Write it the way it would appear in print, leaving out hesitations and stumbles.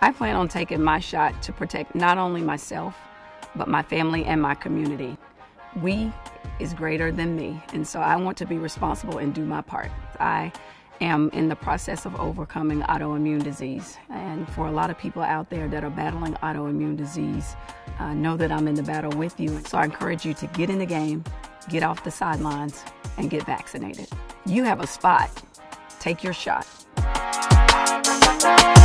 I plan on taking my shot to protect not only myself, but my family and my community. We is greater than me, and so I want to be responsible and do my part. I am in the process of overcoming autoimmune disease, and for a lot of people out there that are battling autoimmune disease, know that I'm in the battle with you. So I encourage you to get in the game, get off the sidelines, and get vaccinated. You have a spot. Take your shot.